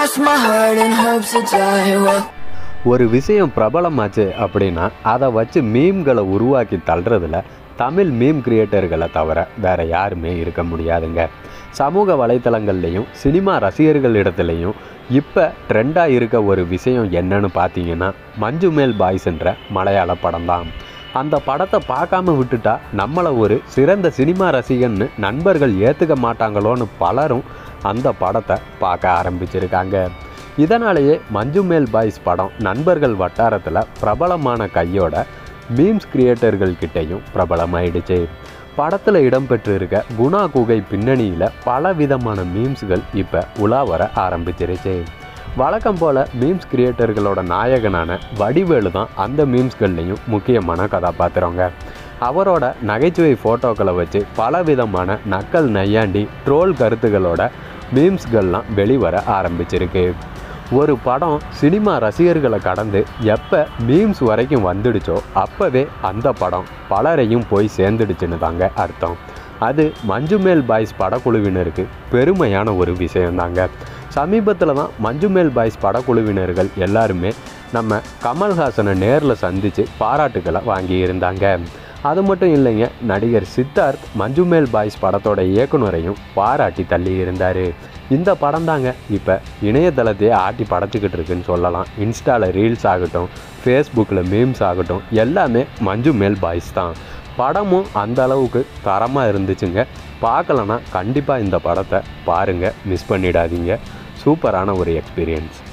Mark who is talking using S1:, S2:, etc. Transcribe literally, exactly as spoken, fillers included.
S1: cross my heart and hope to die. Well,
S2: ஒரு விஷயம் பிரபலமாச்சு அப்படின்னா அதை வச்சு மீம்களை உருவாக்கி தள்ளுறதுல தமிழ் மீம் கிரியேட்டர்களை தவிர வேறு யாருமே இருக்க முடியாதுங்க. சமூக வலைத்தளங்கள்லேயும் சினிமா ரசிகர்களிடத்துலையும் இப்போ ட்ரெண்டாக இருக்க ஒரு விஷயம் என்னன்னு பார்த்தீங்கன்னா மஞ்சுமேல் பாய்ஸ்ன்ற மலையாள படம் தான். அந்த படத்தை பார்க்காம விட்டுட்டா நம்மளை ஒரு சிறந்த சினிமா ரசிகன்னு நண்பர்கள் ஏற்றுக்க மாட்டாங்களோன்னு பலரும் அந்த படத்தை பார்க்க ஆரம்பிச்சிருக்காங்க. இதனாலேயே மஞ்சுமேல் பாய்ஸ் படம் நண்பர்கள் வட்டாரத்தில் பிரபலமான கையோட மீம்ஸ் கிரியேட்டர்கள் கிட்டேயும் பிரபலமாயிடுச்சு. படத்தில் இடம்பெற்றிருக்க குணா குகை பின்னணியில் பல விதமான மீம்ஸ்கள் இப்போ உலா வர ஆரம்பிச்சிருச்சு. வழக்கம் போல் மீம்ஸ் கிரியேட்டர்களோட நாயகனான வடிவேலு தான் அந்த மீம்ஸ்கள்லேயும் முக்கியமான கதாபாத்திரங்க. அவரோட நகைச்சுவை ஃபோட்டோக்களை வச்சு பல விதமான நக்கல் நையாண்டி ட்ரோல் கருத்துக்களோட மீம்ஸ்கள்லாம் வெளிவர ஆரம்பிச்சிருக்கு. ஒரு படம் சினிமா ரசிகர்களை கடந்து எப்போ மீம்ஸ் வரைக்கும் வந்துடுச்சோ அப்போவே அந்த படம் பலரையும் போய் சேர்ந்துடுச்சுன்னு தாங்க அர்த்தம். அது மஞ்சுமேல் பாய்ஸ் படக்குழுவினருக்கு பெருமையான ஒரு விஷயந்தாங்க. சமீபத்தில் தான் மஞ்சுமேல் பாய்ஸ் படக்குழுவினர்கள் எல்லாருமே நம்ம கமல்ஹாசனை நேரில் சந்தித்து பாராட்டுக்களை வாங்கியிருந்தாங்க. அது மட்டும் இல்லைங்க, நடிகர் சித்தார்த் மஞ்சுமேல் பாய்ஸ் படத்தோட இயக்குனரையும் பாராட்டி தள்ளி இருந்தார். இந்த படம் தாங்க இப்போ இணையதளத்தையே ஆட்டி படைச்சிக்கிட்டு இருக்குன்னு சொல்லலாம். இன்ஸ்டாவில் ரீல்ஸ் ஆகட்டும், ஃபேஸ்புக்கில் மீம்ஸ் ஆகட்டும், எல்லாமே மஞ்சுமேல் பாய்ஸ் தான். படமும் அந்த அளவுக்கு தரமாக இருந்துச்சுங்க. பார்க்கலன்னா கண்டிப்பாக இந்த படத்தை பாருங்கள், மிஸ் பண்ணிடாதீங்க. சூப்பரான ஒரு எக்ஸ்பீரியன்ஸ்.